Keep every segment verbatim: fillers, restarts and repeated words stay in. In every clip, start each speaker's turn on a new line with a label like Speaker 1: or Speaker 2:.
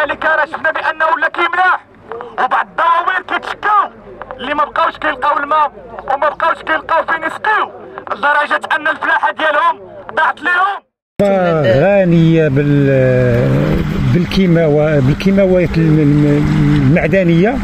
Speaker 1: وكذلك راه شفنا بانه ولا كيملاح، وبعض الدواوين كيتشكاو اللي ما بقاوش كيلقاو الماء وما بقاوش كيلقاو فين يسقيو، لدرجه ان الفلاحه ديالهم ضاعت لهم.
Speaker 2: غانيه بال بالكيماوات بالكيماوات المعدنيه،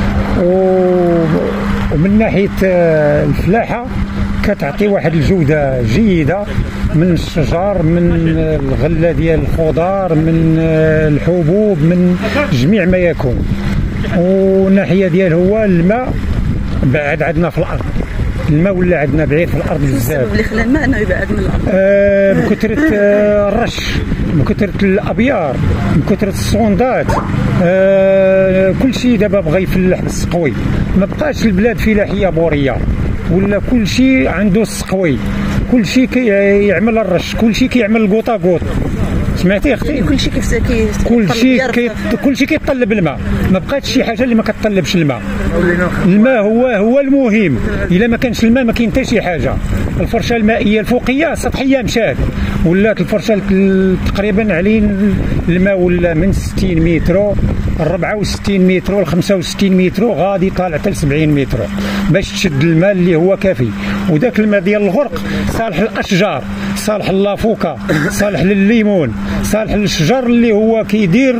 Speaker 2: ومن ناحيه الفلاحه كتعطي واحد الجوده جيده من الشجر، من الغله ديال الخضار، من الحبوب، من جميع ما يكون. والناحيه ديال هو الماء بعد عندنا في الارض، الماء ولا عندنا بعيد في الارض بزاف.
Speaker 3: السبب اللي خلى الماء انه يبعد من الارض؟
Speaker 2: آه بكثره آه الرش، بكثره الابيار، بكثره الصوندات. آه كل شيء دابا بغى يفلح بالسقوي، ما بقاش البلاد فلاحيه بوريه، ولا كل شيء عنده السقوي، كل شيء كيعمل الرش، كل شيء كيعمل القوطه قوط. سمعتي اختي؟
Speaker 3: كل شيء كيف كي
Speaker 2: كل شيء كي كل شيء كيطلب الماء، ما بقاتش شي حاجه اللي ما كتطلبش الماء. الماء هو هو المهم، الا ما كانش الماء ما كاين حتى شي حاجه. الفرشه المائيه الفوقيه السطحيه مشات، ولات الفرشه تقريبا علين الماء ولا من ستين متر أربعة وستين متر ل خمسة وستين متر، غادي طالع حتى ل سبعين متر باش تشد الماء اللي هو كافي. وذاك الماء ديال الغرق صالح للاشجار، صالح للافوكا، صالح للليمون، صالح للشجر اللي هو كيدير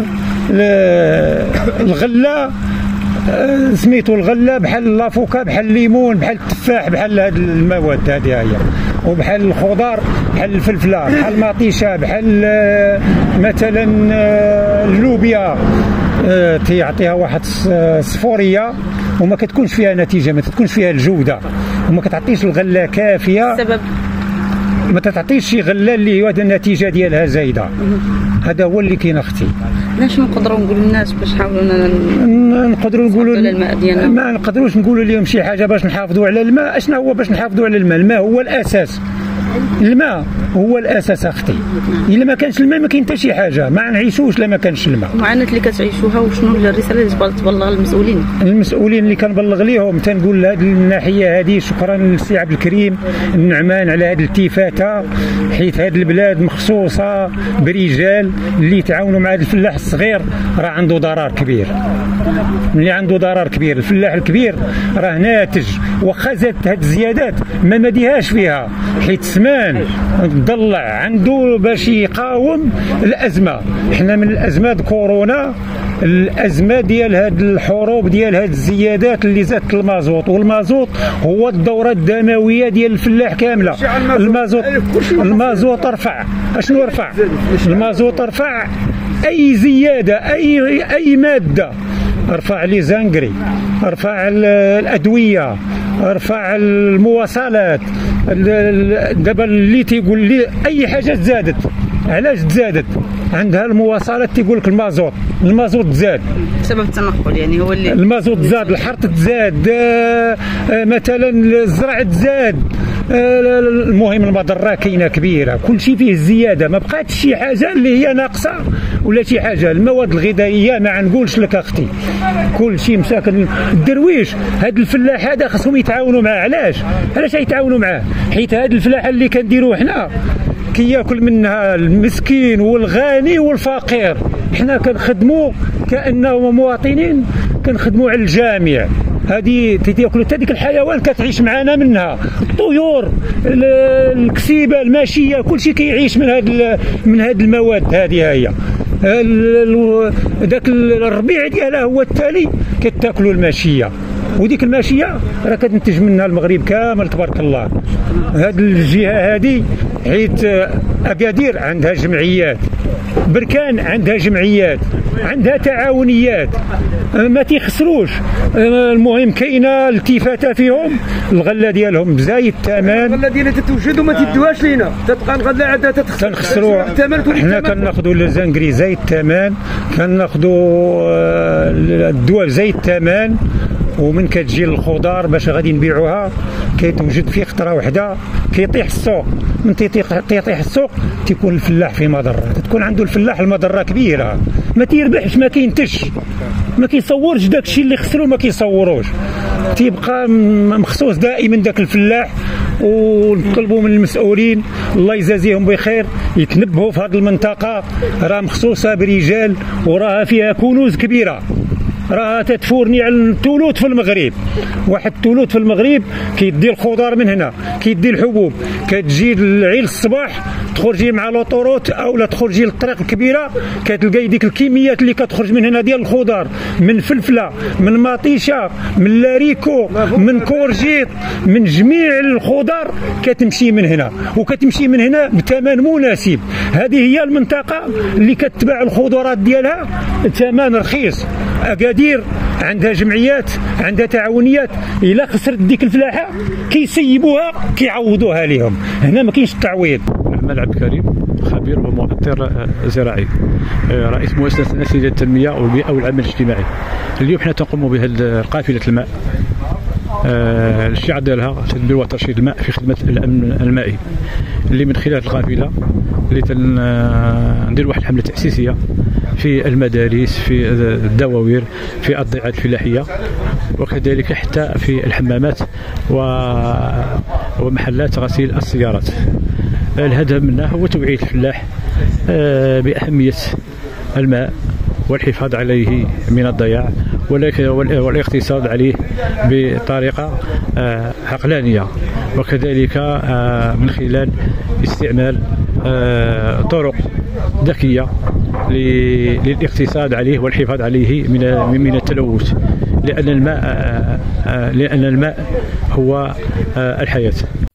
Speaker 2: الغله، سميتو الغله، بحال لافوكا، بحال الليمون، بحال التفاح، بحال هاد المواد هذه هي، وبحال الخضار، بحال الفلفله، بحال المطيشه، بحال مثلا اللوبيا، تيعطيها واحد الصفوريه وما كتكونش فيها نتيجه، ما تكونش فيها الجوده، وما كتعطيش الغله كافيه.
Speaker 3: السبب
Speaker 2: ما تعطيش شي غله اللي هو النتيجه ديالها زايده. هذا هو اللي كاين اختي.
Speaker 3: باش نقدروا نقولوا للناس باش نحاولوا
Speaker 2: نقدروا نقولوا
Speaker 3: الماء ديالنا؟
Speaker 2: ما نقدروش نقولوا لهم شي حاجه باش نحافظوا على الماء. اشنا هو باش نحافظوا على الماء؟ الماء هو الاساس، الماء هو الاساس اختي. الا ما كانش الماء ما كاين حتى شي حاجه، ما نعيشوش لا ما كانش الماء.
Speaker 3: المعاناه اللي كتعيشوها، وشنو الرساله اللي تبغى تبلغ للمسؤولين؟
Speaker 2: المسؤولين اللي كنبلغ لهم تنقول لهذه الناحيه هذه شكرا للسي عبد الكريم النعمان على هذه الالتفاته، حيت هذه البلاد مخصوصه برجال اللي تعاونوا مع هذا الفلاح الصغير، راه عنده ضرر كبير. اللي عنده ضرر كبير، الفلاح الكبير راه ناتج، واخا زادت هذه الزيادات ما مديهاش فيها، حيت سمان ضلع عنده باش يقاوم الازمه. حنا من الازمات كورونا، الازمه ديال هاد الحروب ديال هاد الزيادات اللي زادت المازوط، والمازوط هو الدوره الدمويه ديال الفلاح كامله. المازوط المازوط رفع، اشنو رفع؟ المازوط رفع اي زياده، اي اي ماده، ارفع لي زانغري، ارفع الادويه، ارفع المواصلات. دابا اللي تيقول لي اي حاجه تزادت، علاش تزادت؟ عندها المواصلات تيقول لك المازوط، المازوط تزاد
Speaker 3: بسبب التنقل، يعني هو اللي
Speaker 2: المازوط تزاد، الحرث تزاد، آه آه مثلا الزرع تزاد. آه المهم المضره كاينه كبيره، كل شيء فيه الزياده، ما بقاتش شي حاجه اللي هي ناقصه ولا شي حاجه. المواد الغذائيه ما نقولش لك اختي، كل شيء مساكن. الدرويش هاد الفلاح هذا خصهم يتعاونوا معاه. علاش؟ علاش يتعاونوا معاه؟ حيت هاد الفلاحه اللي كنديروا حنا كياكل منها المسكين والغني والفقير. حنا كنخدموا كانهم مواطنين، كنخدموا على الجميع. هذه تياكلوا حتى ديك الحيوان كتعيش معنا منها، الطيور، الكسيبه، الماشيه، كل شيء كيعيش من هاد من هاد المواد هذه. هي ذاك الربيع ديالها هو التالي كتاكلوا الماشيه، وديك الماشيه راه كتنتج منها المغرب كامل تبارك الله. هاد الجهه هذه حيت اكادير عندها جمعيات، بركان عندها جمعيات، عندها تعاونيات، ما تيخسروش. المهم كاينه التفاته فيهم. الغله ديالهم بزايد الثمن،
Speaker 4: الغله ديالها تتوجد وما تدوهاش لينا، تتبقى الغله عندها تتخسر،
Speaker 2: تنخسروا. حنا كناخذوا الزنكري زايد الثمن، كناخذوا الدول زايد الثمن، ومن كتجي الخضار باش غادي نبيعوها كيتوجد في خطره وحده كيطيح السوق. من تيطيح تيطيح السوق تيكون الفلاح في مضره، تكون عنده الفلاح المضره كبيره، ما تيربحش، ما كينتجش، ما كيصورش داك الشيء اللي خسروا، ما كيصوروش، تيبقى مخصوص دائما داك الفلاح ونطلبوا من المسؤولين الله يجازيهم بخير يتنبهوا في هذه المنطقه، راه مخصوصه برجال وراها فيها كنوز كبيره، راها تتفورني على الثلوث في المغرب. واحد الثلوث في المغرب كيدي الخضار من هنا، كيدي الحبوب، كتجي العيل الصباح تخرجي مع لوطوروت او لا تخرجي للطريق الكبيره كتلقاي ديك الكميات اللي كتخرج من هنا ديال الخضار، من فلفله، من مطيشه، من لاريكو، من كورجيط، من جميع الخضار كتمشي من هنا وكتمشي من هنا بثمن مناسب. هذه هي المنطقه اللي كتباع الخضرات ديالها ثمن رخيص. اكادير عندها جمعيات، عندها تعاونيات، الا خسرت ديك الفلاحه كيسيبوها كيعوضوها لهم. هنا ما كاينش التعويض.
Speaker 5: محمد عبد الكريم، خبير ومؤطر زراعي، رئيس مؤسسه نسيج التنميه والبيئه والعمل الاجتماعي. اليوم حنا تنقوم بهذه قافله الماء. الشعار ديالها تدبير وترشيد الماء في خدمه الامن المائي، اللي من خلال القافله اللي تندير واحد الحمله تاسيسيه في المدارس، في الدواوير، في الضيعات الفلاحيه، وكذلك حتى في الحمامات ومحلات غسيل السيارات. الهدف منها هو توعية الفلاح بأهمية الماء والحفاظ عليه من الضياع والاقتصاد عليه بطريقة عقلانية، وكذلك من خلال استعمال طرق ذكية للاقتصاد عليه والحفاظ عليه من من التلوث، لأن الماء لأن الماء هو الحياة.